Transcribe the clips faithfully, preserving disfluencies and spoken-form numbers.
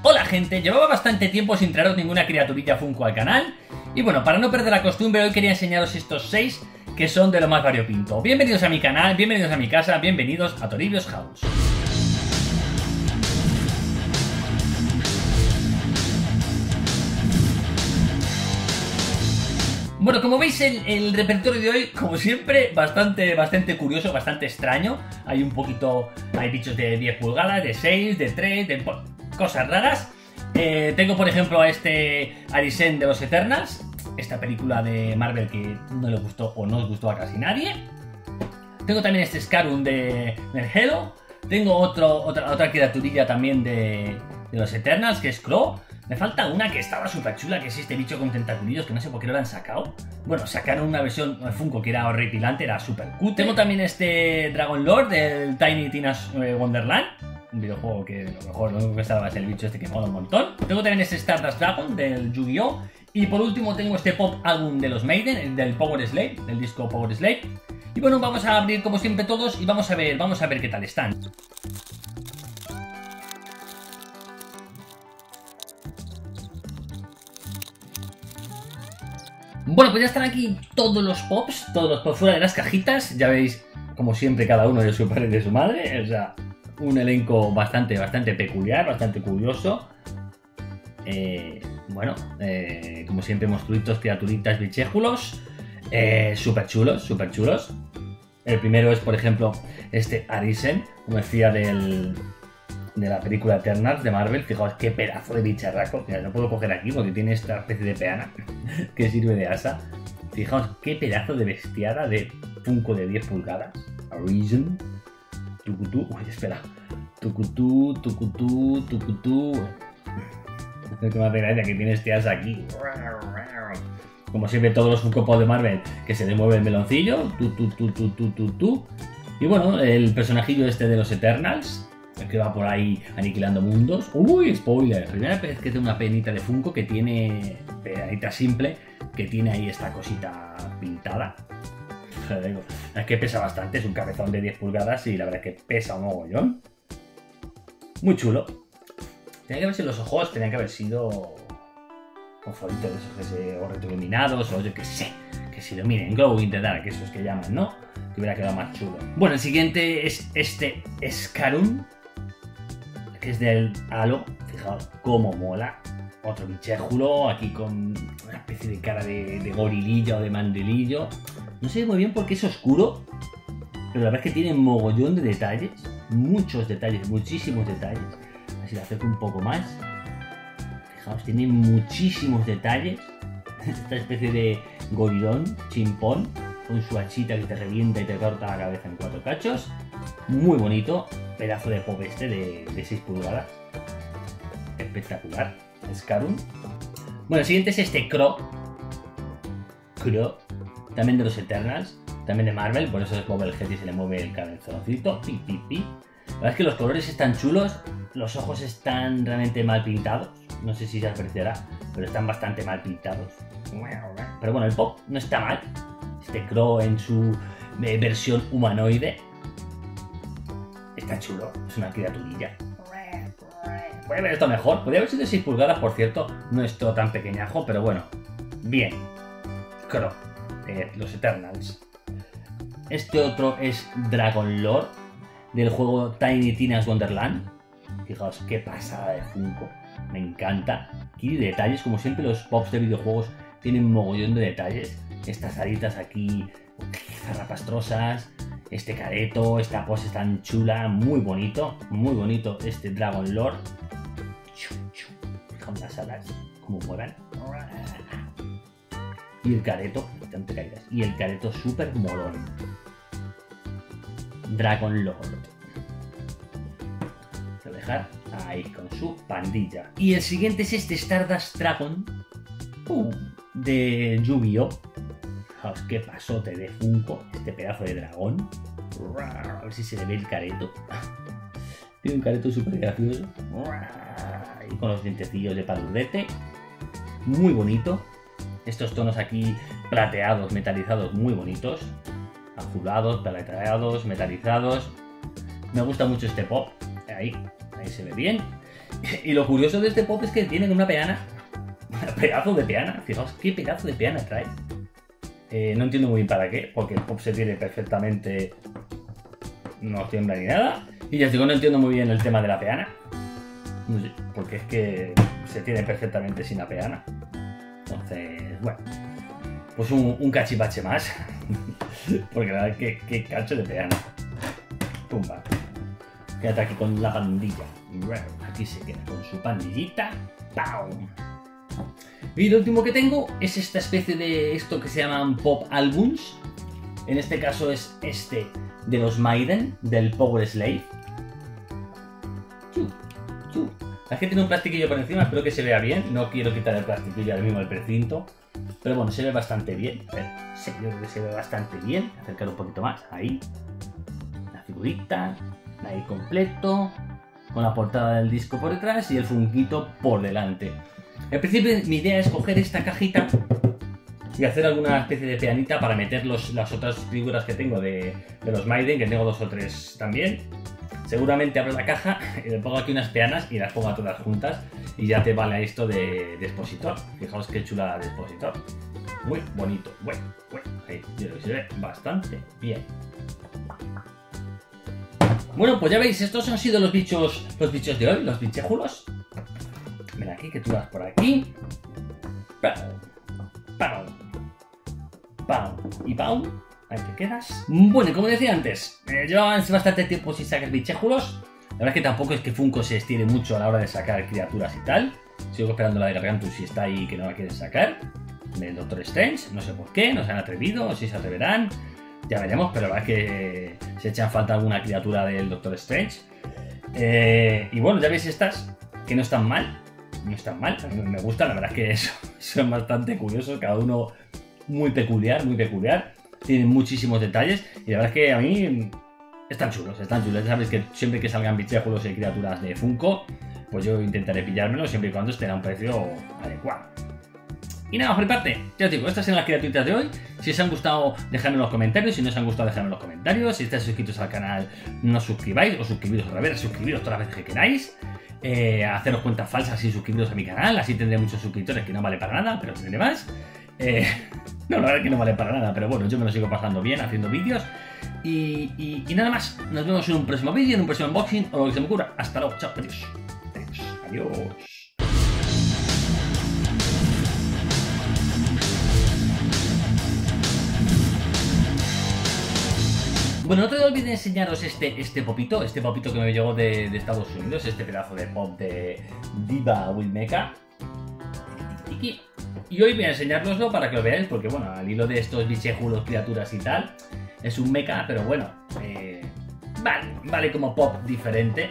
Hola gente, llevaba bastante tiempo sin traeros ninguna criaturilla Funko al canal. Y bueno, para no perder la costumbre, hoy quería enseñaros estos seis que son de lo más variopinto. Bienvenidos a mi canal, bienvenidos a mi casa, bienvenidos a Toribio's House. Bueno, como veis el, el repertorio de hoy, como siempre, bastante, bastante curioso, bastante extraño. Hay un poquito, hay bichos de diez pulgadas, de seis, de tres, de cosas raras. Eh, tengo por ejemplo a este Arisen de los Eternals, esta película de Marvel que no le gustó o no os gustó a casi nadie. Tengo también este Scarun de, del Halo. Tengo otro, otra, otra criaturilla también de, de los Eternals, que es Crow. Me falta una que estaba súper chula, que es este bicho con tentaculillos, que no sé por qué no la han sacado. Bueno, sacaron una versión Funko que era horripilante, era súper cool. Tengo también este Dragon Lord del Tiny Tina's Wonderland, un videojuego que a lo mejor lo único que estaba es el bicho este que mola un montón. Tengo también este Stardust Dragon del Yu-Gi-Oh! Y por último tengo este Pop Album de los Maiden, del Power Slave, del disco Power Slave. Y bueno, vamos a abrir como siempre todos y vamos a ver, vamos a ver qué tal están. Bueno, pues ya están aquí todos los pops, todos los pops fuera de las cajitas. Ya veis, como siempre, cada uno de su padre y de su madre. O sea, un elenco bastante, bastante peculiar, bastante curioso. Eh, bueno, eh, como siempre, monstruitos, criaturitas, bichéjulos. Eh, súper chulos, súper chulos. El primero es, por ejemplo, este Arisen, como decía, del... de la película Eternals de Marvel. Fijaos qué pedazo de bicharraco. Mira, no puedo coger aquí porque tiene esta especie de peana que sirve de asa. Fijaos qué pedazo de bestiada de Funko de diez pulgadas. Arisen. Tucutú. Uy, espera. Tucutú, tucutú, tucutú. Es que me hace gracia que tiene este asa aquí. Como siempre, todos los Funko Pop de Marvel que se le mueve el meloncillo. Tu, tu, tu, tu, tu, tu, tu. Y bueno, el personajillo este de los Eternals, el que va por ahí aniquilando mundos. Uy, spoiler. Primera vez que tengo una penita de Funko que tiene, penita simple, que tiene ahí esta cosita pintada. Es que pesa bastante, es un cabezón de diez pulgadas y la verdad es que pesa un mogollón. Muy chulo. Tenía que haber sido los ojos, tenían que haber sido con foritos de esos que se, o retroiluminados, o yo que sé, que si lo miren, Glow in the Dark, esos que llaman, ¿no? Que hubiera quedado más chulo. Bueno, el siguiente es este Scarun, que es del Halo. Fijaos cómo mola. Otro bichéjulo, aquí con una especie de cara de, de gorilillo o de mandelillo. No sé muy bien por qué es oscuro, pero la verdad es que tiene mogollón de detalles. Muchos detalles, muchísimos detalles. Así lo acerco un poco más. Fijaos, tiene muchísimos detalles. Esta especie de gorilón, chimpón, con su hachita que te revienta y te corta la cabeza en cuatro cachos. Muy bonito. Pedazo de pop este de, de seis pulgadas. Espectacular. Scarun. Bueno, el siguiente es este Crow. Crow. También de los Eternals. También de Marvel. Por eso se mueve el Head y se le mueve el cabezoncito. Pi, pi, pi. La verdad es que los colores están chulos. Los ojos están realmente mal pintados. No sé si se apreciará, pero están bastante mal pintados. Pero bueno, el pop no está mal. Este Crow en su eh, versión humanoide está chulo, es una criaturilla. Voy a ver esto mejor. Podría haber sido de seis pulgadas, por cierto. No es todo tan pequeñajo, pero bueno. Bien. Crow, eh, los Eternals. Este otro es Dragon Lord, del juego Tiny Tina's Wonderland. Fijaos qué pasada de Funko. Me encanta. Aquí detalles, como siempre los pops de videojuegos tienen mogollón de detalles. Estas aritas aquí zarrapastrosas. Este careto, esta pose tan chula, muy bonito, muy bonito este Dragon Lord. Fijaos las alas, como muevan. Y el careto, no te caigas. Y el careto súper molón. Dragon Lord. Voy a dejar ahí con su pandilla. Y el siguiente es este Stardust Dragon uh, de Yu-Gi-Oh! Fijaos qué pasote de Funko, este pedazo de dragón. A ver si se le ve el careto. Tiene un careto súper gracioso. Y con los dientecillos de paludete. Muy bonito. Estos tonos aquí plateados, metalizados, muy bonitos. Azulados, plateados, metalizados. Me gusta mucho este pop. Ahí, ahí se ve bien. Y lo curioso de este pop es que tiene una peana, un pedazo de peana. Fijaos qué pedazo de peana trae. Eh, no entiendo muy bien para qué, porque el pop se tiene perfectamente, no tiembla ni nada. Y ya os digo, no entiendo muy bien el tema de la peana. No sé, porque es que se tiene perfectamente sin la peana. Entonces, bueno, pues un, un cachivache más. Porque la verdad, que qué cacho de peana. Pumba. Quédate aquí con la pandilla. Aquí se queda con su pandillita. ¡Pau! Y lo último que tengo es esta especie de esto que se llaman pop albums. En este caso es este de los Maiden, del Power Slave. Chu, chu. La gente tiene un plastiquillo por encima, espero que se vea bien. No quiero quitar el plastiquillo ahora mismo del precinto. Pero bueno, se ve bastante bien. A ver, sí, yo creo que se ve bastante bien. Acercar un poquito más. Ahí. La figurita. Ahí completo. Con la portada del disco por detrás y el funquito por delante. En principio mi idea es coger esta cajita y hacer alguna especie de peanita para meter los, las otras figuras que tengo de, de los Maiden, que tengo dos o tres también. Seguramente abro la caja y le pongo aquí unas peanas y las pongo todas juntas y ya te vale esto de, de expositor. Fijaos qué chula de expositor. Muy bonito. Bueno, bueno, ahí yo creo que se ve bastante bien. Bueno, pues ya veis, estos han sido los bichos, los bichos de hoy, los bichejulos. Ven aquí, que tú vas por aquí. Pau, pau, pau y pau. Ahí te quedas. Bueno, y como decía antes, eh, llevaba bastante tiempo sin sacar bichejulos. La verdad es que tampoco es que Funko se estire mucho a la hora de sacar criaturas y tal. Sigo esperando la de Gargantus si está ahí, que no la quieren sacar. Del Doctor Strange, no sé por qué, no se han atrevido, o si se atreverán. Ya veremos, pero la verdad es que se echan falta alguna criatura del Doctor Strange. Eh, y bueno, ya veis estas, que no están mal. No están mal, a mí me gustan, la verdad es que eso, son bastante curiosos, cada uno muy peculiar, muy peculiar. Tienen muchísimos detalles y la verdad es que a mí están chulos, están chulos. Ya sabéis que siempre que salgan bichejulos y criaturas de Funko, pues yo intentaré pillármelos siempre y cuando estén a un precio adecuado. Y nada, por mi parte, ya os digo, estas son las criaturitas de hoy. Si os han gustado, dejadme en los comentarios. Si no os han gustado, dejadme en los comentarios. Si estáis suscritos al canal, no os suscribáis. O suscribiros otra vez, suscribiros todas las veces que queráis. Eh, haceros cuentas falsas y suscribiros a mi canal. Así tendré muchos suscriptores, que no vale para nada, pero tendré más. Eh, no, la verdad es que no vale para nada, pero bueno, yo me lo sigo pasando bien haciendo vídeos. Y, y, y nada más. Nos vemos en un próximo vídeo, en un próximo unboxing o lo que se me ocurra. Hasta luego, chao, adiós. Adiós. Adiós. Bueno, no te olvides enseñaros este, este popito, este popito que me llegó de, de Estados Unidos, este pedazo de pop de Diva with Mecha. Y hoy voy a enseñároslo para que lo veáis, porque bueno, al hilo de estos bichejulos, criaturas y tal, es un mecha, pero bueno, eh, vale, vale como pop diferente.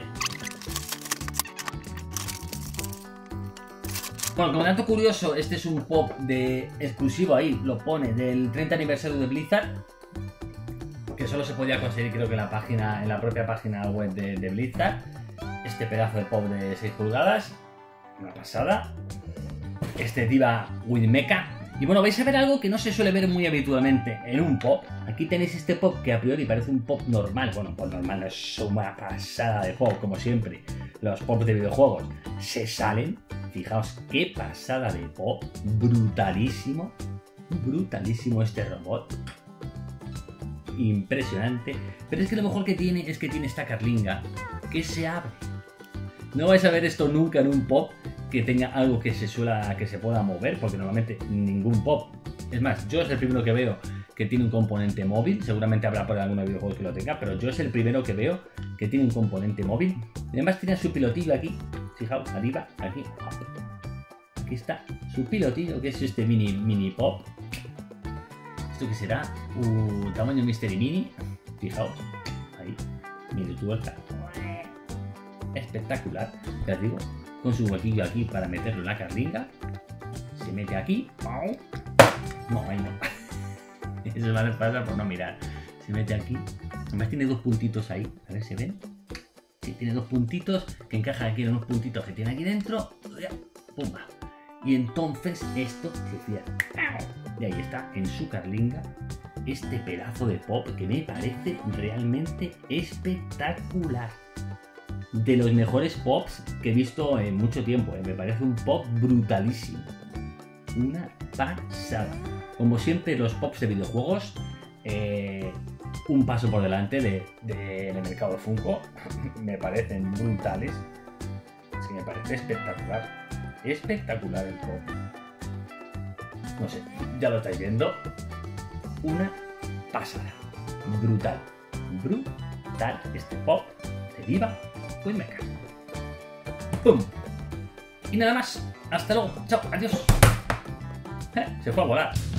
Bueno, como dato curioso, este es un pop de exclusivo, ahí lo pone, del treinta aniversario de Blizzard, que solo se podía conseguir creo que en la página, en la propia página web de, de Blizzard. Este pedazo de pop de seis pulgadas, una pasada. Este Diva with Mecha. Y bueno, vais a ver algo que no se suele ver muy habitualmente en un pop. Aquí tenéis este pop que a priori parece un pop normal. Bueno, pop normal no es una pasada de pop, como siempre. Los pops de videojuegos se salen. Fijaos qué pasada de pop. Brutalísimo. Brutalísimo este robot. Impresionante. Pero es que lo mejor que tiene es que tiene esta carlinga que se abre. No vais a ver esto nunca en un pop que tenga algo que se suela, que se pueda mover, porque normalmente ningún pop. Es más, yo es el primero que veo que tiene un componente móvil. Seguramente habrá por algunos videojuegos que lo tenga, pero yo es el primero que veo que tiene un componente móvil. Y además tiene su pilotillo aquí. Fijaos, arriba, aquí. Aquí está su pilotillo, que es este mini, mini pop. ¿Esto qué será? Uh, tamaño Mystery Mini. Fijaos, ahí, mini tuerca. Espectacular, ya os digo, con su huequillo aquí para meterlo en la carlinga. Se mete aquí. No, ahí no. Eso me pasa por no mirar. Se mete aquí. Además tiene dos puntitos ahí. A ver si ven. Sí, tiene dos puntitos que encajan aquí en unos puntitos que tiene aquí dentro. Pumba. Y entonces esto se cierra. Y ahí está, en su carlinga, este pedazo de pop que me parece realmente espectacular. de los mejores pops que he visto en mucho tiempo. ¿eh? Me parece un pop brutalísimo. Una pasada. Como siempre, los pops de videojuegos, eh, un paso por delante del de, de mercado de Funko. Me parecen brutales. Es que me parece espectacular. Espectacular el pop. No sé, ya lo estáis viendo. Una pasada. Brutal. Brutal este pop de Viva Toymaker. ¡Pum! Y nada más. Hasta luego. Chao. Adiós. Se fue a volar.